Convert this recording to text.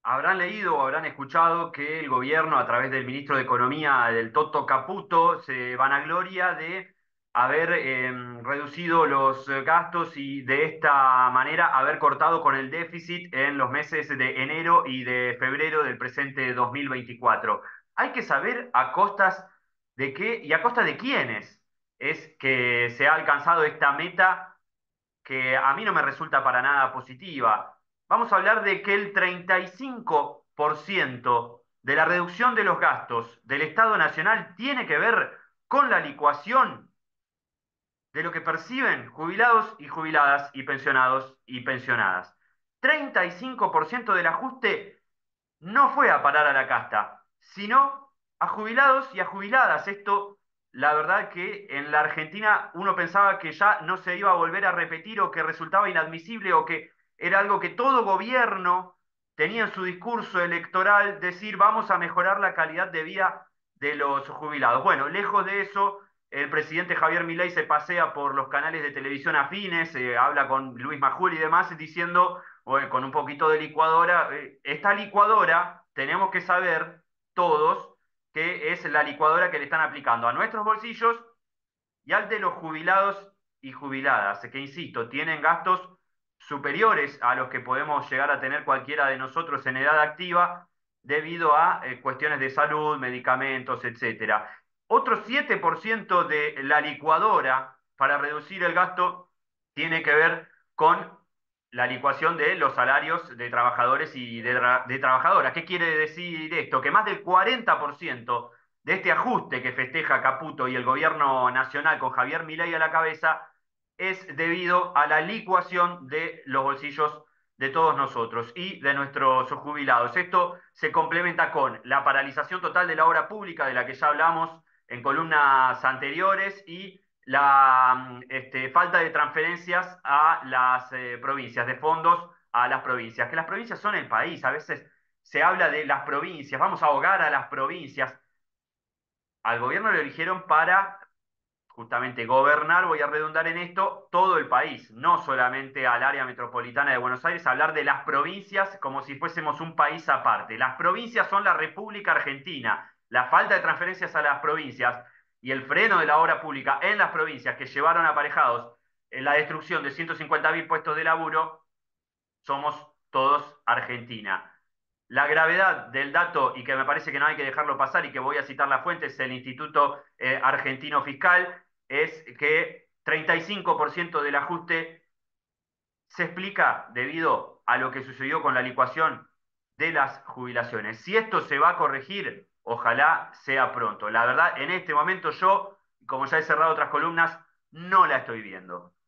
Habrán leído o habrán escuchado que el gobierno, a través del ministro de Economía, del Toto Caputo, se vanagloria de haber reducido los gastos y de esta manera haber cortado con el déficit en los meses de enero y de febrero del presente 2024. Hay que saber a costas de qué y a costa de quiénes es que se ha alcanzado esta meta que a mí no me resulta para nada positiva. Vamos a hablar de que el 35% de la reducción de los gastos del Estado Nacional tiene que ver con la licuación de lo que perciben jubilados y jubiladas y pensionados y pensionadas. 35% del ajuste no fue a parar a la casta, sino a jubilados y a jubiladas. Esto, la verdad que en la Argentina uno pensaba que ya no se iba a volver a repetir o que resultaba inadmisible o que era algo que todo gobierno tenía en su discurso electoral, decir vamos a mejorar la calidad de vida de los jubilados. Bueno, lejos de eso, el presidente Javier Milei se pasea por los canales de televisión afines, habla con Luis Majul y demás, diciendo bueno, con un poquito de licuadora. Esta licuadora, tenemos que saber todos que es la licuadora que le están aplicando a nuestros bolsillos y al de los jubilados y jubiladas, que insisto, tienen gastos superiores a los que podemos llegar a tener cualquiera de nosotros en edad activa debido a cuestiones de salud, medicamentos, etcétera. Otro 7% de la licuadora para reducir el gasto tiene que ver con la licuación de los salarios de trabajadores y de trabajadoras. ¿Qué quiere decir esto? Que más del 40% de este ajuste que festeja Caputo y el gobierno nacional con Javier Milei a la cabeza es debido a la licuación de los bolsillos de todos nosotros y de nuestros jubilados. Esto se complementa con la paralización total de la obra pública, de la que ya hablamos en columnas anteriores, y la falta de transferencias a las provincias, de fondos a las provincias, que las provincias son el país. A veces se habla de las provincias, vamos a ahogar a las provincias. Al gobierno lo eligieron para justamente gobernar, voy a redundar en esto, todo el país, no solamente al área metropolitana de Buenos Aires, hablar de las provincias como si fuésemos un país aparte. Las provincias son la República Argentina. La falta de transferencias a las provincias y el freno de la obra pública en las provincias que llevaron aparejados en la destrucción de 150.000 puestos de laburo, somos todos Argentina. La gravedad del dato, y que me parece que no hay que dejarlo pasar y que voy a citar la fuente, es el Instituto Argentino Fiscal, es que 35% del ajuste se explica debido a lo que sucedió con la licuación de las jubilaciones. Si esto se va a corregir, ojalá sea pronto. La verdad, en este momento yo, como ya he cerrado otras columnas, no la estoy viendo.